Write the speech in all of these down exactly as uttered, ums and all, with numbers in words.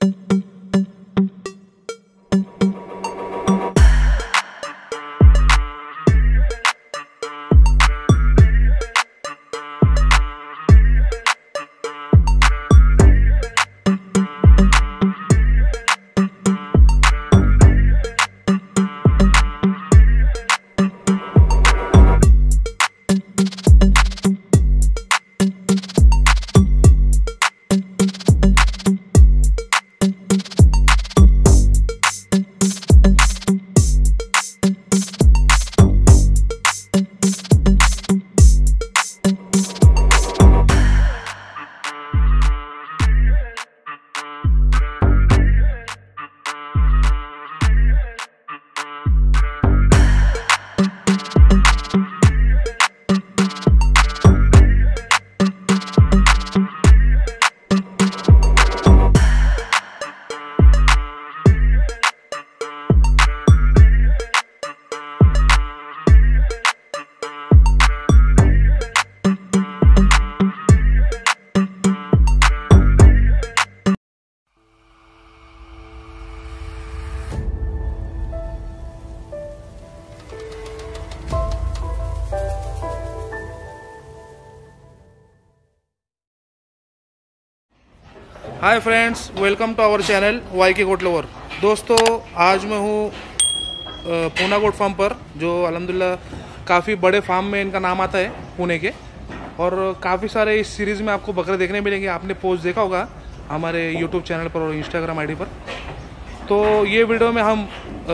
Hi friends, welcome to our channel Y K goat lover. दोस्तों, आज मैं हूँ पूना गोट फार्म पर, जो अल्हम्दुलिल्लाह काफ़ी बड़े फार्म में इनका नाम आता है पुणे के, और काफ़ी सारे इस सीरीज़ में आपको बकरे देखने मिलेंगे। आपने पोस्ट देखा होगा हमारे यूट्यूब चैनल पर और इंस्टाग्राम आईडी पर। तो ये वीडियो में हम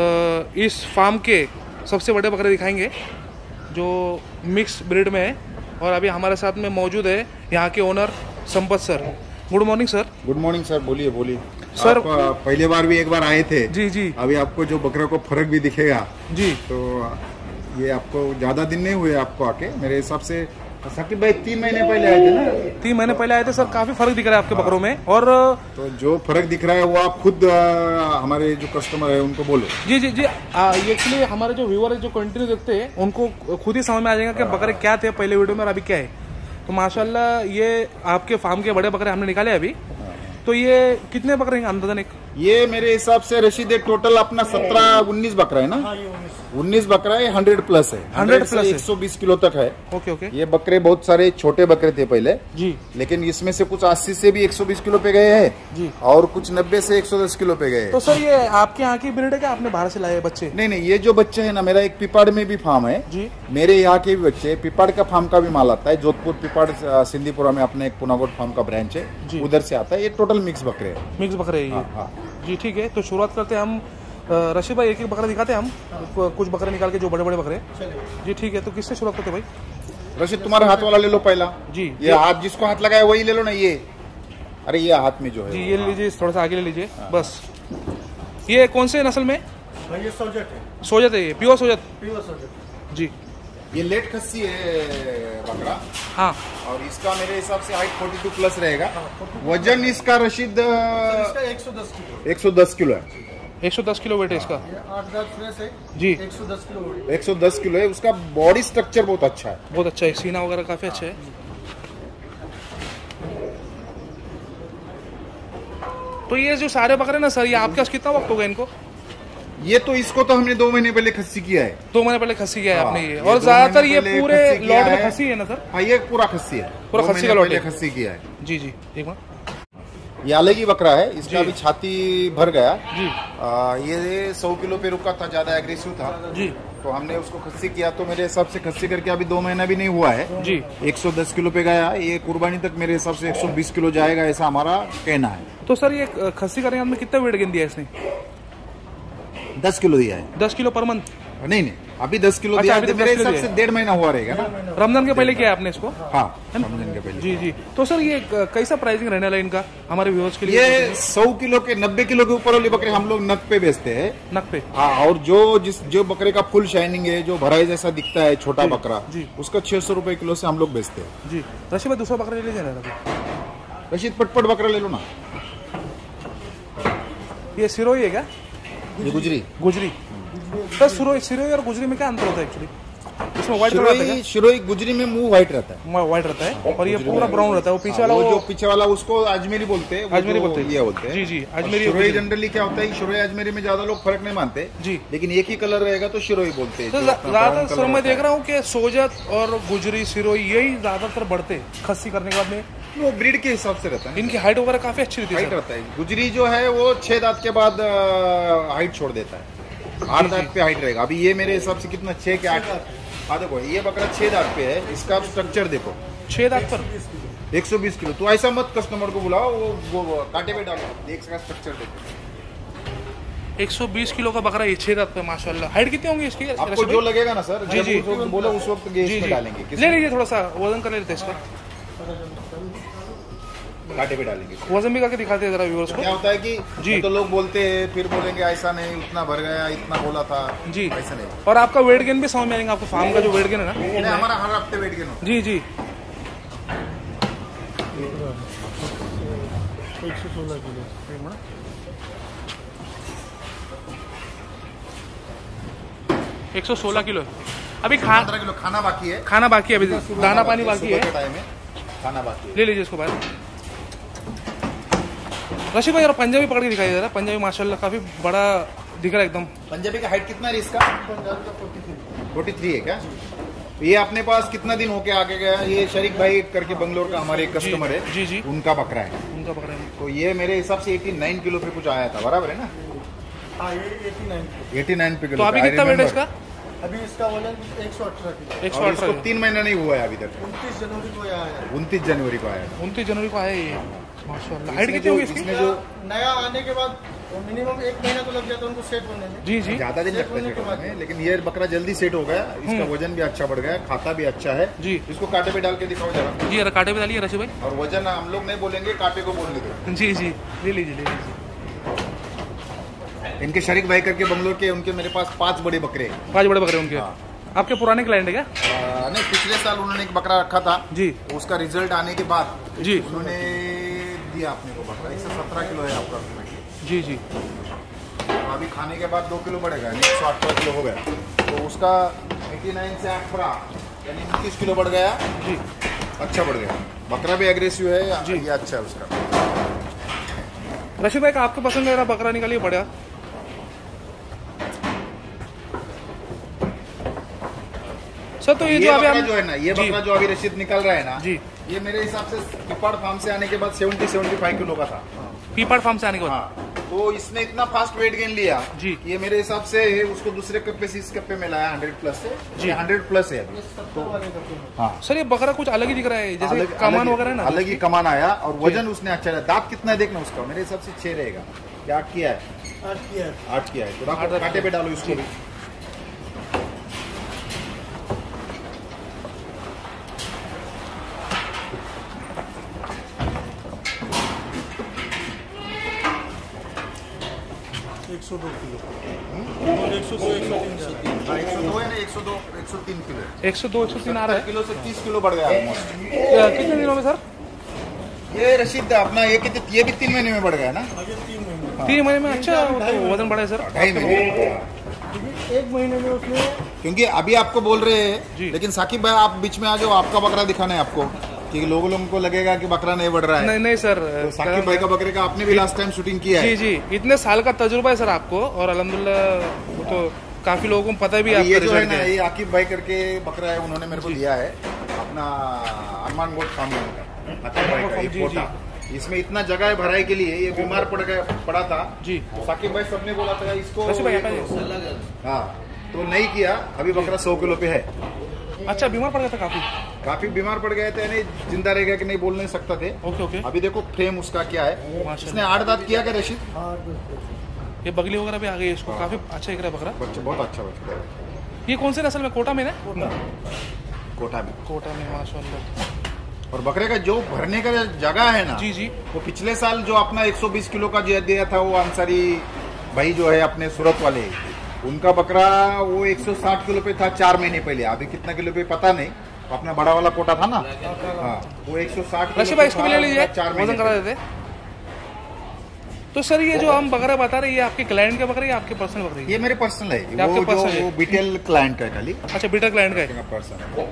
इस फार्म के सबसे बड़े बकरे दिखाएंगे जो मिक्स ब्रीड में है। और अभी हमारे साथ में मौजूद है यहाँ के owner Sampat sir. Good morning sir. Good morning sir, बोलिए बोलिए सर। आप पहले बार भी एक बार आए थे। जी जी। अभी आपको जो बकरे को फर्क भी दिखेगा जी। तो ये आपको ज्यादा दिन नहीं हुए आपको आके, मेरे हिसाब से साकिब भाई तीन महीने पहले आए थे ना? तीन महीने पहले आए थे सर। काफी फर्क दिख रहा है आपके बकरों में। और तो जो फर्क दिख रहा है वो आप खुद आ, हमारे जो कस्टमर है उनको बोलो। जी जी जी। एक्चुअली हमारे जो व्यूअर है जो कंटिन्यू देखते हैं उनको खुद ही समझ में आ जाएगा कि बकरे क्या थे पहले वीडियो में और अभी क्या है। तो माशाल्लाह ये आपके फार्म के बड़े बकरे हमने निकाले अभी। तो ये कितने बकरे हैं अंदाजन? एक ये मेरे हिसाब से रशीद एक टोटल अपना सत्रह उन्नीस बकरा है ना? उन्नीस बकरा है, हंड्रेड प्लस है, हंड्रेड प्लस एक सौ बीस किलो तक है। Okay okay. ये बकरे बहुत सारे छोटे बकरे थे पहले जी, लेकिन इसमें से कुछ अस्सी से भी एक सौ बीस किलो पे गए हैं जी, और कुछ नब्बे से एक सौ दस किलो पे गए। तो सर ये आपके यहाँ की ब्रीड है क्या? आपने बाहर से लाए बच्चे? नहीं नहीं, ये जो बच्चे है ना, मेरा एक पिपाड़ में भी फार्म है जी। मेरे यहाँ के भी बच्चे, पिपाड़ का फार्म का भी माल आता है। जोधपुर पिपाड़ सिंधीपुरा में अपने एक पुनागोट फार्म का ब्रांच है, उधर से आता है। ये टोटल मिक्स बकरे है। मिक्स बकरे है ये? हाँ, हाँ। जी ठीक है। तो शुरुआत करते हैं हम। रशीद भाई एक एक बकरा दिखाते हैं हम, कुछ बकरे निकाल के जो बड़े बड़े बकरे। जी ठीक है। तो किससे शुरुआत करते भाई? रशीद तुम्हारा हाथ वाला ले लो पहला। जी। ये हाथ जिसको हाथ लगाया वही ले लो ना। ये अरे ये हाथ में जो है जी, ये ले लीजिए, थोड़ा सा आगे ले लीजिए। हाँ। बस। ये कौन से नस्ल में? ये सोजत है। सोजत है ये? प्योर सोजत? प्योर सोजत। जी। ये लेट खस्सी है बकरा। हाँ। और इसका मेरे हिसाब से हाइट बयालीस प्लस रहेगा। वजन इसका रशीद एक सौ दस किलो एक सौ दस किलो है। एक सौ दस किलो वेट है इसका। आठ दांत फ्रेश है जी। एक सौ दस किलो एक सौ दस किलो है। उसका बॉडी स्ट्रक्चर बहुत अच्छा है, बहुत अच्छा है। सीना वगैरह काफी अच्छा है। तो ये जो सारे बकरे ना सर, ये आपके पास कितना वक्त हो गया इनको? ये तो इसको तो हमने दो महीने पहले खस्सी किया है। दो महीने पहले खस्सी किया है आपने ये? ये और ज्यादातर ये पूरे लॉट में है। खस्सी है ना सर? हाँ, ये पूरा खस्सी है, पूरा खस्सी का लॉट है। खस्सी किया है। जी जी। एक मिनट। ये अलग ही बकरा है, इसका भी छाती भर गया जी। आ, ये सौ किलो पे रुका था, ज्यादा एग्रेसिव था जी। तो हमने उसको खस्सी किया। तो मेरे हिसाब से खस्सी करके अभी दो महीना भी नहीं हुआ है जी। एक सौ दस किलो पे गया। ये कुर्बानी तक मेरे हिसाब से एक सौ बीस किलो जाएगा, ऐसा हमारा कहना है। तो सर ये खस्सी करने में कितना वेट गेन दिया इसने? दस किलो दिया है। दस किलो पर मंथ? नहीं नहीं, अभी दस किलो अच्छा, दिया अभी है। तो मेरे दस किलो हिसाब से डेढ़ महीना हुआ रहेगा ना। रमजान के पहले किया है आपने इसको? हाँ, रमजान के पहले। जी जी। तो सर ये कैसा प्राइसिंग रहने वाला इनका हमारे व्यूअर्स के लिए? ये सौ किलो के नब्बे किलो के ऊपर वाले बकरे हम लोग नग पे बेचते हैं। नग पे? हाँ। और जो जिस जो बकरे का फुल शाइनिंग है, जो भराई जैसा दिखता है छोटा बकरा, जी, उसका छह सौ रुपए किलो से हम लोग बेचते हैं। जी। रशीद भाई दूसरा बकरा ले लीजिए ना। रशीद पटपट बकरा ले लो ना। ये सिरोही है क्या? ये गुजरी। गुजरी। सर सिरोही सिरोही और गुजरी में क्या अंतर होता है एक्चुअली? इसमें व्हाइट रहता है शिरोई शिरोई गुजरी में मुंह व्हाइट रहता है, व्हाइट रहता है और ये पूरा ब्राउन रहता है। वो पीछे वाला वो वो जो पीछे वाला उसको अजमेरी बोलते हैं, वो अजमेरी जो बोलते हैं। ये बोलते हैं जी, जी, अजमेरी शिरोई गुजरी। जनरली क्या होता है, शिरोई अजमेरी में ज्यादा लोग फर्क नहीं मानते जी। लेकिन एक ही कलर रहेगा तो शिरोई बोलते हैं। तो जो अपना brown ज्यादातर color सर मैं होता देख है। रहा हूँ कि सोजत और गुजरी सिरोई यही ज्यादातर बढ़ते हैं खस्सी करने के बाद में। वो ब्रीड के हिसाब से रहता है, इनकी हाइट वगैरह काफी अच्छी रहती है हाइट सर। रहता है। गुजरी जो है वो छह दांत के बाद हाइट छोड़ देता है, आठ दांत पे हाइट रहेगा। अभी ये मेरे हिसाब से कितना, छह के आठ। हाँ देखो ये बकरा छह दांत पे है, इसका स्ट्रक्चर देखो छह दांत पर एक सौ बीस किलो। तो ऐसा मत कस्टमर को बुलाओ, वो, वो, वो कांटे पे डालो, देख इसका स्ट्रक्चर देखो। एक सौ बीस किलो का बकरा ये छह दांत पे माशाल्लाह। हाइट कितनी होंगी इसकी? आपको रशीद जो भाई? लगेगा ना सर, जी, जब जी। उस वक्त बोलो उस वक्त गेज जी में जी डालेंगे। किस- ले लीजिए, थोड़ा सा वजन कर लेते हैं इसका, कांटे पे डालेंगे। वजन भी करके दिखाते हैं जरा व्यूअर्स को। क्या होता है कि जी। तो लोग बोलते हैं, फिर बोलेंगे ऐसा नहीं, उतना भर गया, इतना बोला था। जी। ऐसा नहीं, और आपका वेट गेन भी समझ में आएगा, आपको फार्म का जो वेट गेन है ना। नहीं, हमारा हर हफ्ते वेट गेन होता जी जी एक सौ सोलह किलो। एक सौ सोलह किलो है अभी। है। खा पंद्रह किलो खाना बाकी है, खाना बाकी है अभी, दाना पानी बाकी सुबह के है। टाइम में खाना बाकी है। ले लीजिए इसको बाहर। रशीद भाई जरा पंजाबी पकड़ के दिखाइए जरा। पंजाबी माशाल्लाह काफी बड़ा दिख रहा है एकदम। पंजाबी का हाइट कितना है इसका? पंजाब का फोर्टी थ्री। फोर्टी थ्री है क्या? ये अपने पास कितना दिन होके आके गया? ये शरीक भाई करके बंगलोर का हमारे एक कस्टमर है, जी, जी। उनका बकरा है। उनका पकड़ा है। तो ये मेरे हिसाब से नवासी किलो पे कुछ आया था, बराबर है ना? हाँ ये एटी नाइन किलो। नवासी पे किलो तो अभी पे, I कितना वेट है remember। इसका? अभी इसका वजन एक सौ अठारह किलो। एक सौ और इसको अठारह तीन महीना नहीं हुआ है अभी तक, उनतीस जनवरी को आया है। उनतीस जनवरी को आया था। उनतीस जनवरी को आया ये माशाल्लाह। हाइट इसमें कितनी होगी जो- इसकी? इसमें जो नया आने के बाद मिनिमम एक महीना तो लग जाता है उनको सेट होने में। जी जी ज्यादा दिन सेट लगता होने है के बाद में, लेकिन ये बकरा जल्दी सेट हो गया। इसका वजन भी अच्छा बढ़ गया, खाता भी अच्छा है। जी। इसको कांटे पे डाल के दिखाओ जरा। जी, जरा कांटे पे डालिए रशीद भाई। और वजन हम लोग नहीं बोलेंगे, कांटे को बोलने दो। जी जी ले लीजिए ले लीजिए। इनके शरीक भाई करके बंगलोर के, उनके मेरे पास पांच बड़े बकरे हैं। पाँच बड़े बकरे उनके। हाँ। आपके पुराने क्लाइंट है क्या? आ, नहीं, पिछले साल उन्होंने एक बकरा रखा था। जी उसका रिजल्ट आने के बाद जी उन्होंने दिया अपने को बकरा। एक सौ सत्रह किलो है आपका। जी जी अभी खाने के बाद दो किलो बढ़ेगा, यानी एक सौ अठारह किलो हो गया। तो उसका नवासी से अठारह यानी उनतीस किलो बढ़ गया। जी अच्छा बढ़ गया। बकरा भी एग्रेसिव है, जी। ये अच्छा है उसका। रशीद भाई का आपके पसंद का बकरा निकालिए बढ़िया। सर तो ये, ये जो अभी बकरा हम जो है ना, ये जी, बकरा जो अभी रशीद निकल रहा है ना, जी। ये मेरे हिसाब से पिपाड़ फार्म से आने के बाद सेवेंटी सेवेंटी फाइव किलो का था। पीपाड़ फार्म से आने के बाद। हाँ, तो इसने इतना फास्ट वेट गेन लिया जी। ये मेरे हिसाब से उसको दूसरे कप्पे से इस कप्पे में लाया हंड्रेड प्लस से। जी। हंड्रेड प्लस है अभी। सत्तर वाले का तो। हाँ, सर ये बकरा कुछ अलग ही दिख रहा है, जैसे अलग- कमान अलग ही- वगैरह है ना। अलग ही कमान आया और वजन उसने अच्छा है। दांत कितना है देखना उसका, मेरे हिसाब से छह रहेगा। क्या आठ किया है? आठ किया है। आठ किया है। तो आठ रखो, दांत कांटे पे डालो इसको भी। एक सौ दो किलो। एक सौ दो एक सौ तीन जा रहा है। हाँ, एक सौ दो है ना, एक सौ दो एक सौ तीन किलो है। एक सौ दो एक सौ तीन आ रहा है। किलो से तीस किलो बढ़ गया ऑलमोस्ट। क्या- कितने दिनों में सर? ये रशीद अपना ये कितने, ये भी तीन महीने में बढ़ गया ना। आगे तीन महीने। तीन महीने में अच्छा तो वजन बढ़ा है सर। ढाई महीने। क्योंकि एक महीने में उसने क्योंकि अभी आपको बोल रहे जी। हैं, लेकिन साकिब भाई आप बीच में आ जाओ, आपका बकरा दिखाना है आपको, कि लोगों लोगों को लगेगा कि बकरा नहीं बढ़ रहा है। नहीं नहीं सर, तो साकिब भाई का बकरे का आपने भी लास्ट टाइम शूटिंग किया है। जी जी इतने साल का तजुर्बा है सर आपको, और अल्हम्दुलिल्लाह वो तो काफी लोगों को पता भी है अभी ये आपका जो है रिजल्ट ना, क्या है। ये आकिब भाई करके बकरा है, उन्होंने मेरे को दिया है अपना अरमान गोट फार्म का। आकिब भाई का ये जी, पोटा। इसमें इतना जगह है भराई के लिए, ये बीमार पड़ गया पड़ा था। जी तो साकिब भाई सबने बोला था इसको, रशीद भाई, यहाँ पे हाँ, तो नहीं किया। अभी बकरा सौ किलो पे है। अच्छा बीमार पड़ गया था काफी। काफी बीमार पड़ गए थे, यानी जिंदा रह गया कि नहीं बोल नहीं सकता थे। Okay okay. अभी देखो फ्रेम उसका क्या है। माशाल्लाह। इसने आठ दांत किया क्या रशीद? हाँ बिल्कुल। ये बगली वगैरह भी आ गई है इसको, काफी अच्छा दिख रहा है बकरा। बच्चे बहुत अच्छा बच्चा है। ये कौन से नस्ल में? कोटा में ना? कोटा में। कोटा में माशाल्लाह। और बकरे का जो भरने का जगह है ना, जी जी वो पिछले साल जो अपना एक सौ बीस किलो का जो दिया था वो अंसारी भाई जो है अपने सूरत वाले, उनका बकरा वो एक सौ साठ किलो पे था चार महीने पहले। अभी कितना किलो पे पता नहीं, अपना बड़ा वाला कोटा था ना, हाँ, वो एक सौ साठ रशीद भाई इसको भी ले लीजिए, चार वजन महीने करा पे। देते। तो सर ये जो हम बकरा बता रहे हैं, ये आपके क्लाइंट के बकरे या आपके पर्सनल बकरे? ये मेरे पर्सनल है, आपके वो जो personal है? वो बीटेल क्लाइंट का है खाली। अच्छा, बीटा क्लाइंट का है। पर्सनल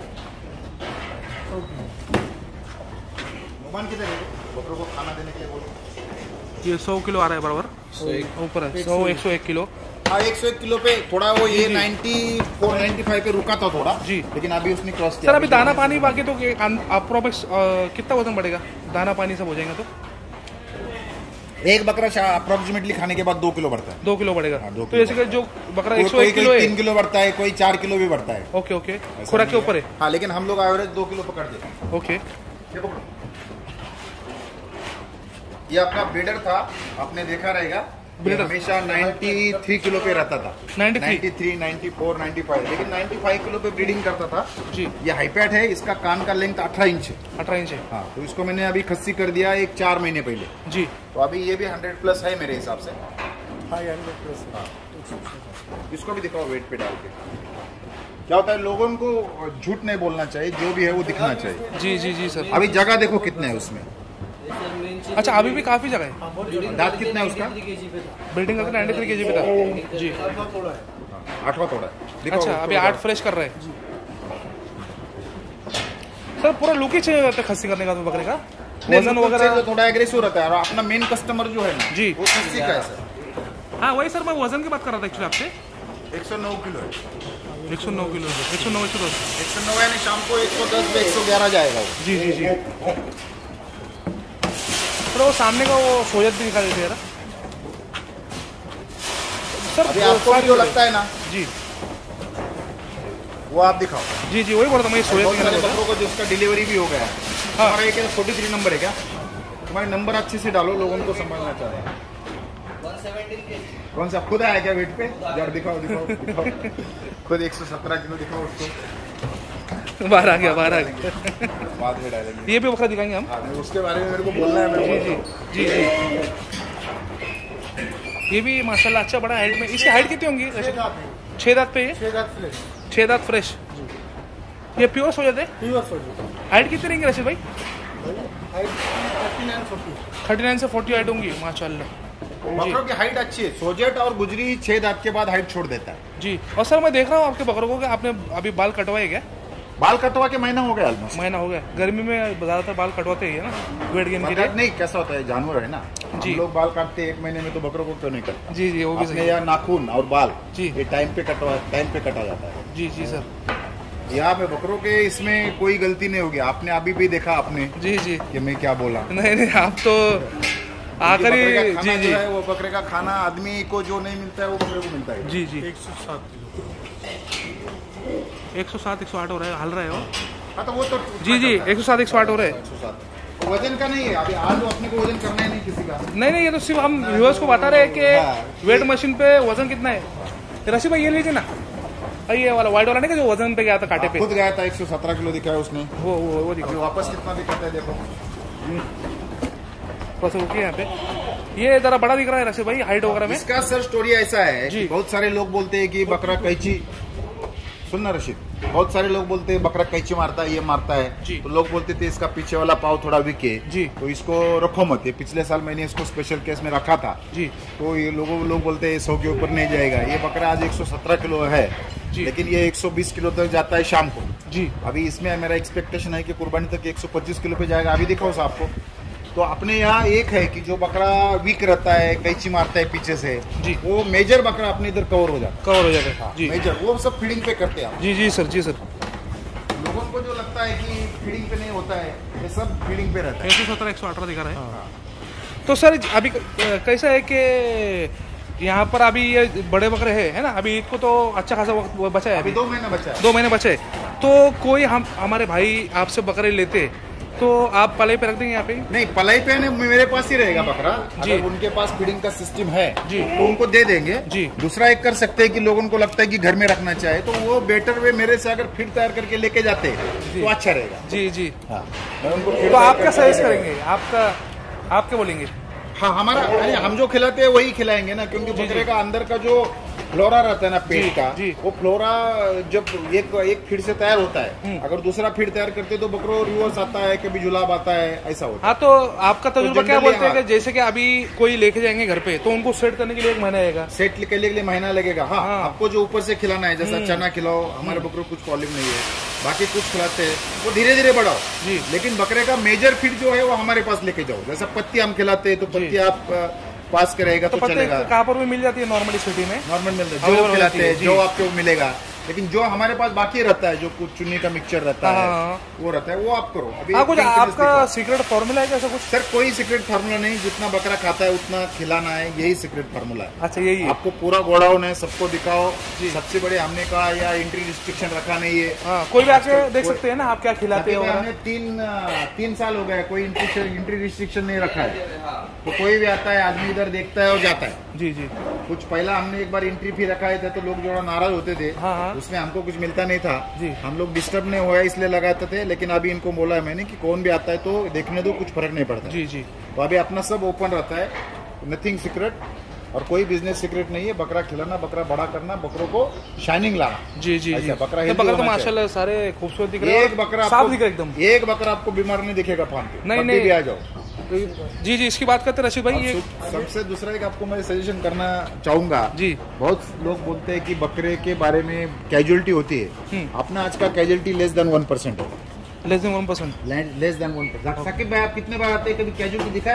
मोबाइल किधर है? बकरों को खाना देने के लिए बोलो। ये सौ किलो आ रहा है बराबर, ऊपर है सौ एक सौ एक किलो। हाँ, एक सौ एक किलो पे थोड़ा वो ये नाइन्टी फोर नाइन्टी फाइव पे रुका था थोड़ा जी, लेकिन अभी उसने क्रॉस किया। सर अभी दाना पानी बाकी तो अप्रोक्स कितना वजन बढ़ेगा? दाना पानी सब हो जाएगा तो एक बकरा अप्रोक्सीमेटली खाने के बाद दो किलो बढ़ता है। दो किलो बढ़ेगा। हाँ, दो तो किलो जैसे कि जो बकरा एक सौ कोई एक किलो है, तीन किलो बढ़ता है, कोई चार किलो भी बढ़ता है। ओके ओके, खुराक के ऊपर है। हाँ, लेकिन हम लोग एवरेज दो किलो पकड़ देते हैं। ओके, ये पकड़ो। ये अपना ब्रीडर था, आपने देखा रहेगा, ब्रीडर हमेशा तिरानवे किलो पे रहता था। तिरानवे, तिरानवे, चौरानवे, पचानवे, लेकिन पचानवे किलो पे ब्रीडिंग करता था जी। ये हाईपैट है, इसका कान का लेंथ अठारह इंच है। अठारह इंच है। हाँ, तो इसको मैंने अभी खस्सी कर दिया एक चार महीने पहले जी। तो अभी ये भी हंड्रेड प्लस है मेरे हिसाब से। हाँ, हंड्रेड प्लस। हाँ, इसको भी दिखाओ वेट पे डाल के। क्या होता है, लोगों को झूठ नहीं बोलना चाहिए, जो भी है वो दिखना चाहिए। जी जी जी सर। अभी जगह देखो कितने है उसमें। अच्छा, अभी भी काफी जगह है। दांत कितना है उसका? बिल्डिंग करके नाइन्टी थ्री के जी पे था जी। आठवां तोड़ा है। दिखाओ, अच्छा, अभी उसको आठ फ्रेश कर रहे हैं सर। पूरा लुक ही चाहिए रहता है खस्सी करने का तो बकरे का, नहीं, वजन मतलब वगैरह से थोड़ा एग्रेसिव रहता है। और अपना मेन कस्टमर जो है ना जी, वो खस्सी का है सर। हाँ वही सर, मैं वजन की बात कर रहा था एक्चुअली आपसे। एक सौ नौ किलो है। एक सौ नौ किलो एक सौ नौ एक सौ दस एक सौ नौ यानी शाम को एक सौ दस पे एक सौ ग्यारह जाएगा वो। जी जी जी। तो वो सामने का वो सोजत भी दिखा देते यार सर। अभी आपको जो लगता है ना जी, वो आप दिखाओ। जी जी, वही बोलता मैं बहुत सोजत सारे दिखा बकरों को जिसका डिलीवरी भी हो गया है। हाँ। हमारा एक फोर्टी थ्री नंबर है क्या? तुम्हारे नंबर अच्छे से डालो, लोगों को समझना चाहिए। कौन सा खुद आया क्या वेट पे? यार दिखाओ दिखाओ दिखाओ। खुद एक सौ सत्रह किलो दिखाओ उसको। बाहर आ गया, बाहर आ गया। बाद में डालेंगे। ये भी बकरा दिखाएंगे हम। हाँ, उसके बारे में मेरे को बोलना है। जी जी जी जी। ये भी माशाल्लाह अच्छा बड़ा हाइट में। इसकी हाइट कितनी होंगी? छह दांत पे, छह दांत फ्रेश। ये प्योर सोजत है। हाइट कितनी रहेंगे रशीद भाई? थर्टी नाइन से फोर्टी हाइट होंगी माशाल्लाह। बकरों की हाइट अच्छी है। सोजेट और गुजरी छह दांत के बाद हाइट छोड़ देता है जी। और सर मैं देख रहा हूँ आपके बकरों को कि आपने अभी बाल कटवाए क्या? बाल कटवा के महीना हो गया ऑलमोस्ट। महीना हो गया। गर्मी में ज्यादातर बाल कटवाते ही है ना, वेट गेन के लिए। नहीं, कैसा होता है, जानवर है ना जी। हम लोग बाल काटते एक महीने में, तो बकरों को क्यों नहीं करते? जी जी, वो भी सही। या नाखून और बाल जी, ये टाइम पे कटवा टाइम पे कटा जाता है। जी जी सर। यहाँ पे बकरों के इसमें कोई गलती नहीं होगी। आपने अभी भी देखा आपने जी जी कि मैं क्या बोला। नहीं नहीं, आप तो आखिरी जी जी है वो बकरे का खाना आदमी को जो नहीं मिलता है वो बकरे को मिलता है। जी जी। एक सौ सात किलो एक सौ सात एक सौ आठ हो रहा है, हल रहा है वो। हाँ, तो वो तो जी जी, एक सौ सात एक सौ आठ हो रहा है। एक सौ सात वजन का नहीं है अभी। आज अपने को वजन करना है नहीं किसी का। नहीं नहीं, ये तो सिर्फ हम व्यूअर्स को बता रहे हैं कि वेट मशीन पे वजन कितना है। रशीद भाई ये लीजिए ना, ये वाला व्हाइट वाला नहीं, जो वजन पे गया था कांटे पे। खुद गया था, एक सौ सत्रह किलो दिखाया उसने। वो वो वो अभी दिखा वापस कितना दिखाता है देखो। थोड़ा सा रुकिए यहाँ पे। ये जरा बड़ा दिख रहा है रशीद भाई हाइट वगैरह में। इसका सर स्टोरी ऐसा है जी। कि बहुत सारे लोग बोलते हैं कि बकरा कैची, सुनना रशीद, बहुत सारे लोग बोलते हैं बकरा कैची मारता है, ये मारता है। जी। तो लोग बोलते थे इसका पीछे वाला पाव थोड़ा वीक है जी, तो इसको रखो मत। ये पिछले साल मैंने इसको स्पेशल केस में रखा था जी। तो ये लोगों लोग बोलते हैं सौ के ऊपर नहीं जाएगा। ये बकरा आज एक सौ सत्रह किलो है जी। लेकिन ये एक सौ बीस किलो तक जाता है शाम को जी। अभी इसमें मेरा एक्सपेक्टेशन है कि कुर्बानी तक एक सौ पच्चीस किलो पे जाएगा। अभी दिखाओ साहब आपको। तो अपने यहाँ एक है कि जो बकरा वीक रहता है, कैची मारता है पीछे से जी, वो मेजर बकरा अपने इधर कवर हो जाता कवर हो जाएगा है। जी। मेजर वो सब फीडिंग पे करते हैं। जी जी सर, जी सर। लोगों को जो लगता है कि फीडिंग पे नहीं होता है, ये सब फीडिंग पे रहता है। एक सौ सत्रह एक सौ अठारह दिखा रहा है। तो सर अभी कैसा है कि यहाँ पर अभी ये बड़े बकरे हैं है ना, अभी ईद को तो अच्छा खासा वक्त बचा है। अभी दो महीना बचा है। दो महीने बचे। तो कोई हम हमारे भाई आपसे बकरे लेते तो आप पलाई पे रख देंगे यहाँ पे? नहीं, पलाई पे नहीं, मेरे पास ही रहेगा बकरा। जी। अगर उनके पास फीडिंग का सिस्टम है जी तो उनको दे देंगे जी। दूसरा एक कर सकते हैं कि लोगों को लगता है कि घर में रखना चाहिए तो वो बेटर वे मेरे से अगर फीड तैयार करके लेके जाते तो अच्छा रहेगा। जी जी। हाँ, मैं उनको feed तो तैयार आपका करके सजेस्ट देगा। करेंगे, आपका आप क्या बोलेंगे? हाँ हमारा अरे हम जो खिलाते हैं वही खिलाएंगे ना, क्योंकि बकरे का अंदर का जो फ्लोरा रहता है ना पेट जी, का जी। वो फ्लोरा जब एक एक फीड से तैयार होता है, अगर दूसरा फीड तैयार करते तो बकरो रिवर्स आता है, कभी जुलाब आता है, ऐसा होता है। हाँ, तो आपका तजुर्बा क्या generally बोलते हैं हाँ। कि जैसे कि अभी कोई लेके जाएंगे घर पे तो उनको सेट करने के लिए एक महीना लगेगा, सेट के लिए, लिए महीना लगेगा। हाँ, हाँ। आपको जो ऊपर से खिलाना है, जैसा चना खिलाओ, हमारे बकरों को कुछ प्रॉब्लम नहीं है, बाकी कुछ खिलाते हैं वो धीरे धीरे बढ़ाओ जी। लेकिन बकरे का मेजर फीड जो है वो हमारे पास लेके जाओ। जैसा पत्ती हम खिलाते हैं तो पत्ती आप अ, पास करेगा तो तो पता चलेगा, है कहाँ पर भी मिल जाती है नॉर्मली सिटी में, नॉर्मल मिलता है Available जो खिलाते रहती है, हैं, जी। जो आपको मिलेगा। लेकिन जो हमारे पास बाकी रहता है, जो कुछ चुन्नी का मिक्सचर रहता हाँ, है हाँ। वो रहता है, वो आप करो। अभी हाँ, कुछ एक fitness आपका दिखाओ। सीक्रेट फॉर्मूला है क्या ऐसा कुछ? सर कोई सीक्रेट फार्मूला नहीं, जितना बकरा खाता है उतना खिलाना है, यही सीक्रेट फार्मूला है। अच्छा, यही है। आपको पूरा गोडाउन है, सबको दिखाओ। सबसे बड़े हमने कहा या एंट्री रिस्ट्रिक्शन रखा नहीं है। हाँ, कोई भी आके देख सकते हैं ना आप क्या खिलाते अभी हो। हमने तीन तीन साल हो गए, कोई एंट्री रिस्ट्रिक्शन नहीं रखा है, तो कोई भी आता है, आदमी इधर देखता है और जाता है। जी जी। कुछ पहला हमने एक बार एंट्री फी रखा था तो लोग थोड़ा नाराज होते थे, हाँ, हाँ। उसमें हमको कुछ मिलता नहीं था जी। हम लोग डिस्टर्ब नहीं हुआ इसलिए लगाते थे। लेकिन अभी इनको बोला है मैंने कि कौन भी आता है तो देखने दो, कुछ फर्क नहीं पड़ता। जी जी। तो अभी अपना सब ओपन रहता है, नथिंग सीक्रेट, और कोई बिजनेस सीक्रेट नहीं है। बकरा खिलाना, बकरा बड़ा करना, बकरों को शाइनिंग लाना। जी जी जी। ऐसा बकरा तो healthy बकरा तो होना माशाल्लाह सारे खूबसूरत दिख रहे हैं, एक बकरा साफ आपको- दिख रहा है एकदम। एक बकरा आपको बीमार नहीं दिखेगा फार्म पे, नहीं, कभी नहीं। भी आ जाओ। जी जी, इसकी बात करते हैं रशीद भाई। और ये सब- सबसे दूसरा एक आपको मैं सजेशन करना चाहूंगा। जी। बहुत लोग बोलते हैं कि बकरे के बारे में कैजुअलिटी होती है, अपना आज का casualty less than one percent है, less than one percent. Less than one percent. Saqib भाई आप कितने बार आते हैं, कभी कैजुअलिटी दिखा है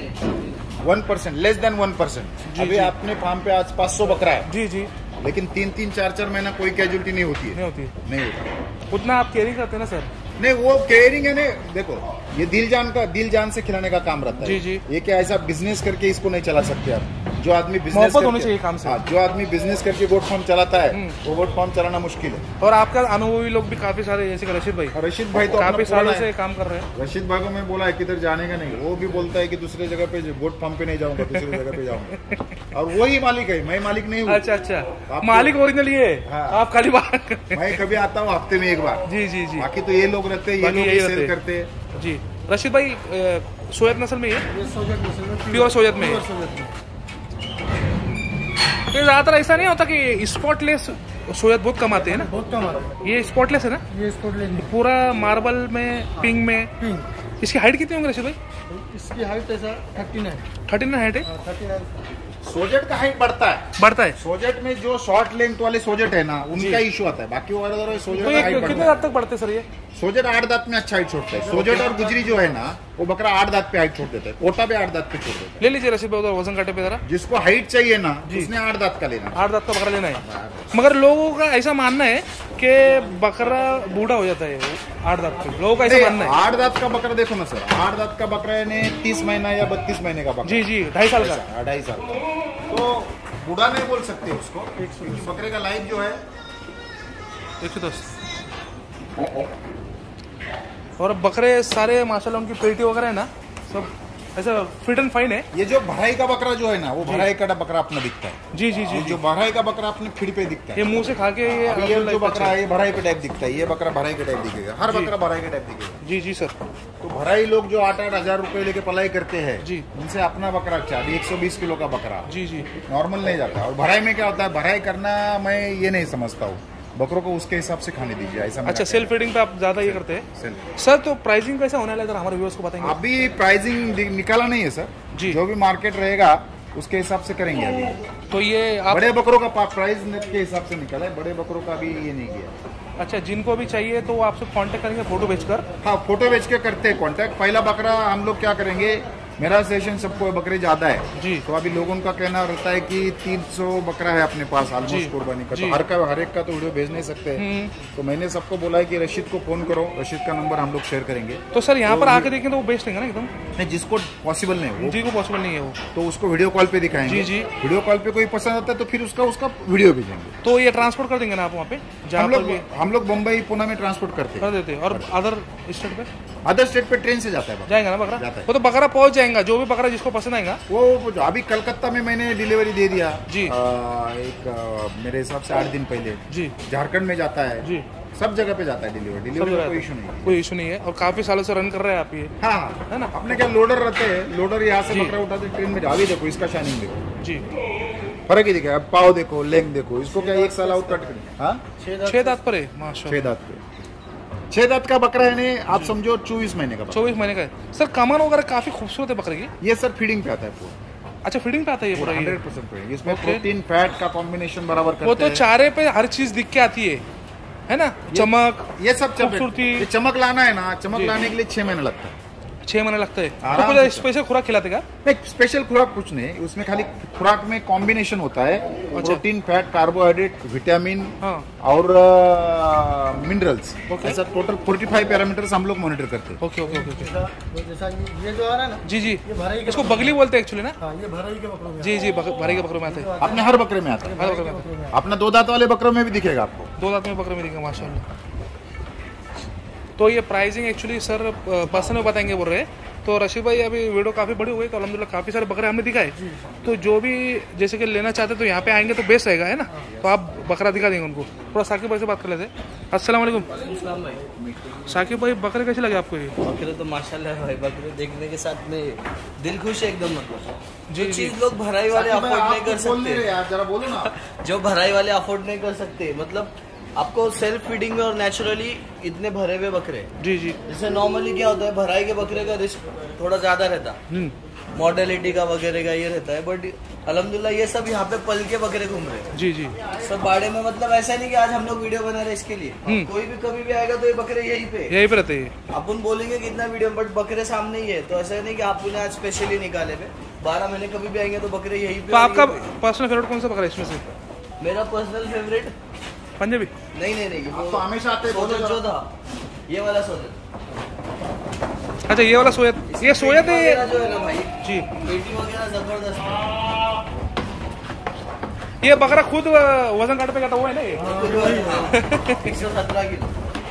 आपको? One percent, less than one percent. अभी जी। आपने फार्म पे आज पाँच सौ बकरा है, जी जी। लेकिन तीन तीन चार चार महीना कोई कैजुअलिटी नहीं होती है, नहीं होती, नहीं होती। उतना आप केयरिंग करते हैं ना सर। नहीं वो केयरिंग है ना, देखो ये दिल जान का दिल जान से खिलाने का काम रहता है। जी, जी। ये क्या ऐसा बिजनेस करके इसको नहीं चला सकते आप। जो आदमी बिजनेस मोहब्बत होनी चाहिए काम से। हाँ, जो आदमी बिजनेस करके गोट फार्म चलाता है वो गोट फार्म चलाना मुश्किल है। और आपका अनुभवी लोग भी काफी सारे, जैसे कि रशीद भाई और रशीद भाई तो काफी अपना सालों पुराना से है। काम कर रहे हैं। रशीद भाई को मैं बोला है किधर जाने का नहीं, वो भी बोलता है कि दूसरे जगह पे गोट फार्म पे नहीं जाऊंगा, दूसरी जगह पे जाऊंगा। और वही मालिक है, मैं मालिक नहीं हूँ। अच्छा अच्छा, आपको- मालिक ओरिजिनल ये है, हाँ। आप खाली बात कर रहे हैं। मैं कभी आता हूँ हफ्ते में एक बार। जी जी जी। बाकी तो ये लोग रहते हैं, ये बाकी लोग यही ही रहते सेल हैं। करते हैं। जी रशीद भाई, अ, सोयत नस्ल में ये ये सोजत नस्ल में प्योर सोजत में है। प्योर सोजत में। तो ज्यादातर ऐसा नहीं होता कि स्पॉटलेस सोयत बहुत कम आते हैं ना, बहुत कम आता है ये स्पॉटलेस है ना, ये स्कॉटलैंड में। पूरा मार्बल में, पिंक में। पिंक, इसकी हाइट कितनी होंगी रशीद भाई? इसकी हाइट ऐसा thirty nine thirty nine height है, थर्टी नाइन सोजेट का हाइट बढ़ता है। बढ़ता है। सोजेट में जो शॉर्ट लेंथ वाले सोजेट है ना, उनका इशू आता है, बाकी और अदरवाइज सोजेट तो का ये हाइट कितने बढ़ता दांत है। तक बढ़ते हैं सर ये? सोजेट आठ दांत में अच्छा हाइट छोड़ता है। सोजेट और गुजरी जो है ना, वो बकरा आठ दांत पे हाइट छोड़ देता है, कोटा भी आठ दांत पे छोड़ देता ले लीजिए रशीद भाई उधर वजन काटे पे जरा। है। जिसको हाइट चाहिए ना, उसने आठ दांत का लेना। आठ दांत का बकरा लेना है, मगर लोगों का ऐसा मानना है कि बकरा बूढ़ा हो जाता है वो आठ दांत पे, लोगों का ऐसा मानना है। आठ दांत का बकरा देखो ना सर, आठ दांत का बकरा ने तीस महीना या बत्तीस महीने का बकरा, जी जी, ढाई साल का। ऐसा, ढाई साल का। तो बूढ़ा नहीं बोल सकते उसको, बकरे का लाइफ जो है एक सौ दस। और बकरे सारे माशाल्लाह उनकी पेटी वगैरह है ना, सब ऐसा फिट एंड फाइन है। ये जो भराई का बकरा जो है ना, वो भराई का बकरा अपना दिखता है। जी जी जी ये जी। जो भराई का बकरा अपने फिर पे दिखता ये है। मुंह से खा के ये अभी ये अलग जो टाइप का बकरा है ये भराई के टाइप दिखता है, ये बकरा भराई के टाइप दिखेगा, हर जी। बकरा भराई के टाइप दिखेगा। जी जी सर। तो भराई लोग जो आठ आठ हजार रुपए लेके पलाई करते हैं, जी। उनसे अपना बकरा अच्छा, अभी एक सौ बीस किलो का बकरा जी जी। नॉर्मल नहीं जाता। और भराई में क्या होता है, भराई करना मैं ये नहीं समझता हूँ, बकरों को उसके हिसाब से खाने दीजिए, ऐसा मेरा अच्छा, सेल्फ फीडिंग पे आप ज्यादा ये करते हैं सेल्फ। सर? तो प्राइसिंग कैसा होने वाला है जरा हमारे व्यूअर्स को बताएंगे? अभी प्राइसिंग दि- निकाला नहीं है सर जी। जो भी मार्केट रहेगा उसके हिसाब से करेंगे। अभी तो ये आप, बड़े बकरों का प्राइस के हिसाब से निकाला है, बड़े बकरों का भी ये नहीं किया। अच्छा, जिनको भी चाहिए तो वो आपसे कांटेक्ट करेंगे फोटो भेजकर। हाँ, फोटो बेच के करते हैं कांटेक्ट। पहला बकरा हम लोग क्या करेंगे, मेरा सेशन सबको बकरे ज्यादा है जी। तो अभी लोगों का कहना रहता है कि तीन सौ बकरा है अपने पास जी। ऑलमोस्ट कुर्बानी का, जी। तो हर का हर एक का तो वीडियो भेज नहीं सकते। तो मैंने सबको बोला है कि रशीद को फोन करो, रशीद का नंबर हम लोग शेयर करेंगे। तो सर यहाँ पर आके देखें तो वो बेस्ट रहेगा ना एकदम? नहीं, जिसको पॉसिबल नहीं हो जी को पॉसिबल नहीं है वो, तो उसको वीडियो कॉल पे दिखाएंगे। जी, जी। वीडियो कॉल पे कोई पसंद आता है तो फिर उसका उसका वीडियो भेजेंगे। तो ये ट्रांसपोर्ट कर देंगे ना आप वहाँ पे जहाँ हम पर लोग भी हम लोग मुंबई पुणे में ट्रांसपोर्ट करते कर हैं। देते हैं। और अदर स्टेट पे अदर स्टेट पे ट्रेन से जाता है बकरा। जाएगा ना बकरा? जाता है। वो तो बकरा पहुंच जाएगा, जो भी बकरा जिसको पसंद आएगा। वो वो जो अभी कलकत्ता में मैंने डिलीवरी दे दिया जी। आ, एक आ, मेरे हिसाब से आठ दिन पहले। जी झारखंड में जाता है जी। सब जगह पे जाता है डिलीवर, सब डिलीवर जगह का कोई पे। इशू नहीं है। कोई इशू नहीं है और काफी सालों से रन कर रहे हैं आप ये। हाँ हाँ है ना? अपने क्या लोडर रहते हैं, लोडर यहाँ से जी। बकरा उठाते ट्रेन में, अभी देखो इसका शाइनिंग देखो, जी फर्क ही दिखा। अब पाव देखो, लेग देखो, इसको क्या एक साल आउट कट कर, हाँ छह दांत पर है माशा। छह दांत पे, छह दांत का बकरा है ने, आप समझो चौबीस महीने का बकरा। चौबीस महीने का है सर। कमान वगैरह काफी खूबसूरत है बकरे की। ये सर फीडिंग पे आता है पूरा, अच्छा फीडिंग पे आता है ये पूरा ये? हंड्रेड परसेंट पे। इसमें Okay. प्रोटीन फैट का कॉम्बिनेशन बराबर वो करते तो हैं। चारे पे हर चीज दिख के आती है है ना? चमक, ये सब चमक, खूबसूरती। ये चमक लाना है ना, चमक जी। लाने के लिए छह महीने लगता है। छह महीने लगते हैं। तो आराम कुछ से स्पेशल खुराक खिलाते का? नहीं, स्पेशल खुराक कुछ नहीं, उसमें खाली खुराक में कॉम्बिनेशन होता है, प्रोटीन फैट कार्बोहाइड्रेट विटामिन हाँ और मिनरल्स, Okay. ऐसा टोटल पैंतालीस पैरामीटर्स हम लोग मॉनिटर करते हैं। Okay okay okay okay. जैसा जैसा ये ये जो आ रहा है ना, जी जी ये भराई के इसको बकरों बगली बोलते हैं एक्चुअली ना? में- हाँ ये भराई के बकरों में जी जी बक- भरे के बकरों में आते हैं। अपने हर बकरे में आता है, हर बकरे में आते हैं। अपना दो दांत वाले बकरों में भी दिखेगा आपको। दो दांत में बकरे में दिखेगा माशाल्लाह। तो ये प्राइसिंग एक्चुअली सर पर्सनल बताएंगे बोल रहे हैं। तो रशीद भाई अभी वीडियो काफ़ी बड़ी हो गई तो अल्हम्दुलिल्लाह काफ़ी सारे बकरे हमने दिखाए। तो जो भी जैसे कि लेना चाहते तो यहाँ पे आएंगे तो बेस्ट रहेगा है ना? तो आप बकरा दिखा देंगे उनको। थोड़ा साकिब भाई से बात कर लेते हैं। अस्सलाम वालेकुम इस्लाम भाई। साकिब भाई, बकरे कैसे लगे आपको ये? बकरे तो माशाल्लाह भाई, बकरे देखने के साथ में दिल खुश है एकदम। मतलब जी, जो जी। चीज लोग भराई वाले साकिब भाई, अफोर्ड आप नहीं कर कुछ बोल नहीं रहे सकते, यार, जरा बोलो ना। जो भराई वाले अफोर्ड नहीं कर सकते, मतलब आपको सेल्फ फीडिंग में और नेचुरली इतने भरे हुए बकरे, जी जी जैसे नॉर्मली क्या होता है भराई के बकरे का रिस्क थोड़ा ज्यादा रहता, हम्म, मॉडलिटी का वगैरह का ये रहता है, बट अल्हम्दुलिल्लाह ये सब यहाँ पे पल के बकरे घूम रहे हैं जी जी सब बाड़े में। मतलब ऐसा नहीं कि आज हम लोग वीडियो बना रहे हैं इसके लिए, हम्म। कोई भी कभी भी आएगा तो ये बकरे यहीं पे। यहीं पे रहते हैं। अपन बोलेंगे कितना वीडियो, बट बकरे सामने ही है, तो ऐसा नहीं कि आपने आज स्पेशली निकाले पे बारह महीने कभी भी आएंगे तो बकरे यहीं पे। तो और आपका यहीं पे। पर्सनल फेवरेट कौन सा बकरा है इसमें से? मेरा पर्सनल फेवरेट पंजाबी? नहीं नहीं नहीं आप तो हमेशा आते हैं, बोलो सोजत जरा। जो था, ये वाला सोजत। अच्छा ये वाला सोयत, ये सोयत है वगैरह ये? जो है ना भाई, जी पेटी वगैरह जबरदस्त है। ये बकरा खुद वजन काट पे काटा हुआ है ना ये? एक सौ सत्रह किलो।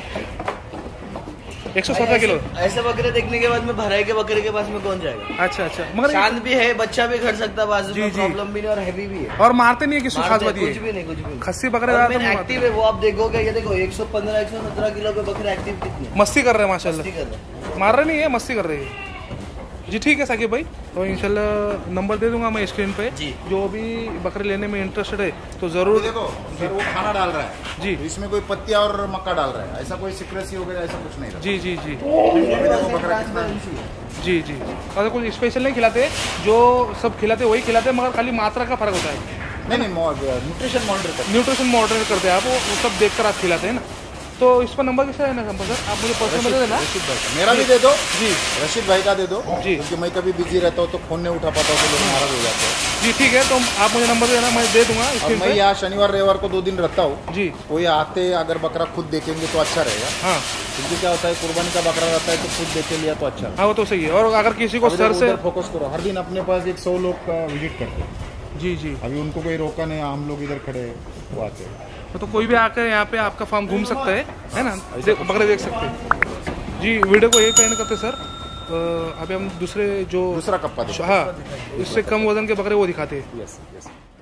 एक सौ सत्रह किलो। ऐसे- ऐसे बकरे देखने के बाद में भराई के बकरे के पास में कौन जाएगा? अच्छा अच्छा मगर शांत भी है, बच्चा भी घर सकता है, बाजू जी, में जी। प्रॉब्लम भी नहीं और हैवी भी है। और मारते नहीं है किसी खास मारते बात हैं, ये? कुछ भी नहीं, कुछ भी नहीं। खस्सी बकरे और ज्यादा मेन नहीं एक्टिव है वो, आप देखोगे ये देखो एक सौ पंद्रह एक सौ सत्रह किलो के बकरे एक्टिव कितने हैं? मस्ती कर रहे हैं माशाल्लाह। मस्ती कर रहे हैं। मार रहे नहीं है, मस्ती कर रहे हैं। जी ठीक है साकिब भाई, तो इंशाल्लाह नंबर दे दूंगा मैं स्क्रीन पे। जी। जो भी बकरे लेने में इंटरेस्टेड है तो अभी जरूर। देखो सर, वो खाना डाल रहा है जी तो इसमें कोई पत्तियां और मक्का डाल रहा है, ऐसा कोई सिक्रेसी वगैरह ऐसा कुछ नहीं रहा। जी जी जी अभी देखो बकरा कितना, Transparency है। जी जी और कुछ स्पेशल नहीं खिलाते, जो सब खिलाते वही खिलाते, मगर खाली मात्रा का फर्क होता है। नहीं नहीं न्यूट्रिशन मॉनिटर कर। न्यूट्रिशन मॉडरेट करते हैं आप, वो वो सब देख कर आप खिलाते हैं ना। तो इस पर नंबर किसका है ना नंबर सर? आप मुझे पर्सनल बता देना। रशीद भाई का मेरा भी दे दो, जी रशीद भाई का दे दो, जी। क्योंकि मैं कभी बिजी रहता हूँ तो फोन नहीं उठा पाता हूँ तो लोग नाराज हो जाते हैं। जी ठीक है, तो आप मुझे नंबर दे देना, मैं दे दूंगा और स्क्रीन मैं पे। यहाँ शनिवार रविवार को दो दिन रहता हूँ, जी कोई आते अगर बकरा खुद देखेंगे तो अच्छा रहेगा, हाँ क्योंकि क्या होता है कुर्बानी का बकरा रहता है तो खुद देख के लिया तो अच्छा। हाँ वो तो सही है। और अगर किसी को सर से, फोकस करो, हर दिन अपने पास एक सौ लोग का विजिट करते हैं, जी जी अभी उनको कोई रोका नहीं, हम लोग इधर खड़े हैं, वो आते हैं। तो कोई भी आकर यहाँ पे आपका फार्म घूम सकता है है ना? देख, बकरे देख सकते हैं। जी वीडियो को यही एंड करते सर। अ, अभी हम दूसरे जो दूसरा कप्पा देखो। हाँ इससे कम वजन के बकरे वो दिखाते हैं। Yes yes